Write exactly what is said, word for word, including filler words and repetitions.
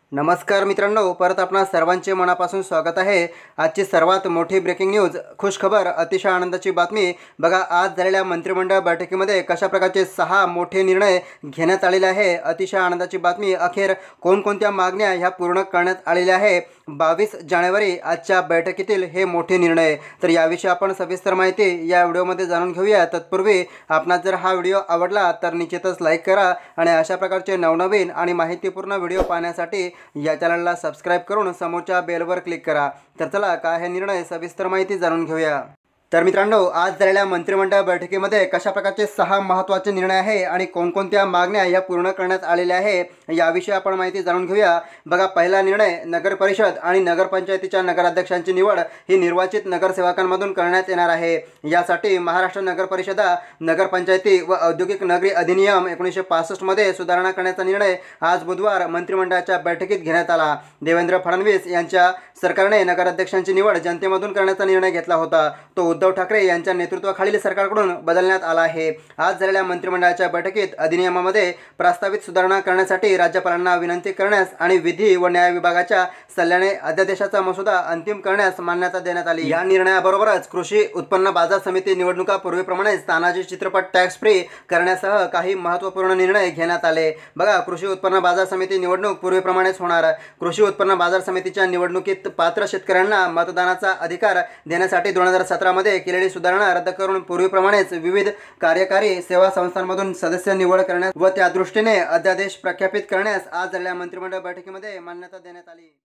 नमस्कार मित्रांनो, परत आपणा सर्वांचे मनापासून स्वागत आहे। आजची सर्वात मोठी ब्रेकिंग न्यूज, खुश खबर, अतिशय आनंदाची बातमी। बघा, आज झालेल्या मंत्रिमंडळ बैठकीमध्ये कशा प्रकारचे सहा मोठे निर्णय घेण्यात आलेले आहे। अतिशय आनंदाची बातमी, अखेर कोणकोणत्या मागण्या ह्या पूर्ण करण्यात आलेल्या आहे। बावीस जानेवारी आजच्या बैठकीतील हे मोठे निर्णय। तर याविषयी आपण सविस्तर माहिती या व्हिडिओमध्ये जाणून घेऊया। तत्पूर्वी आपणास जर हा व्हिडिओ आवडला तर निश्चितच लाईक करा आणि अशा प्रकारचे नवनवीन आणि माहितीपूर्ण व्हिडिओ पाहण्यासाठी या चॅनलला सबस्क्राइब करून समोरच्या बेलवर क्लिक करा। तर चला, काय हे निर्णय सविस्तर माहिती जाणून घेऊया। तर मित्रांनो, आज झालेल्या मंत्रिमंडळ बैठकीमध्ये कशा प्रकारचे सहा महत्त्वाचे निर्णय आहे आणि कोणकोणत्या मागण्या या पूर्ण करण्यात आलेल्या आहे याविषयी आपण माहिती जाणून घेऊया। बघा, पहिला निर्णय, नगर परिषद आणि नगरपंचायतीच्या नगराध्यक्षांची निवड ही निर्वाचित नगरसेवकांमधून करण्यात येणार आहे। यासाठी महाराष्ट्र नगर परिषदा, नगरपंचायती व औद्योगिक नगरी अधिनियम एकोणीसशे पासष्ट मध्ये सुधारणा करण्याचा निर्णय आज बुधवार मंत्रिमंडळाच्या बैठकीत घेण्यात आला। देवेंद्र फडणवीस यांच्या सरकारने नगराध्यक्षांची निवड जनतेमधून करण्याचा निर्णय घेतला होता। तो उद्धव ठाकरे यांच्या नेतृत्वाखालील सरकारकडून बदलण्यात आला आहे। आज झालेल्या मंत्रिमंडळाच्या बैठकीत अधिनियमामध्ये प्रस्तावित सुधारणा करण्यासाठी राज्यपालांना विनंती करण्यास आणि विधी व न्याय विभागाच्या सल्ल्याने अध्यादेशाचा मसुदा अंतिम करण्यास मान्यता देण्यात आली। या निर्णयाबरोबरच कृषी उत्पन्न बाजार समिती निवडणुका पूर्वीप्रमाणेच तानाजी चित्रपट टॅक्स फ्री करण्यासह काही महत्त्वपूर्ण निर्णय घेण्यात आले। बघा, कृषी उत्पन्न बाजार समिती निवडणूक पूर्वीप्रमाणेच होणार। कृषी उत्पन्न बाजार समितीच्या निवडणुकीत पात्र शेतकऱ्यांना मतदानाचा अधिकार देण्यासाठी दोन हजार सतरा मध्ये केलेली सुधारणा रद्द करून पूर्वीप्रमाणेच विविध कार्यकारी सेवा संस्थांमधून सदस्य निवड करण्यास व त्या दृष्टीने अध्यादेश प्रख्यापित करण्यास आज झालेल्या मंत्रिमंडळ बैठकीमध्ये मान्यता देण्यात आली।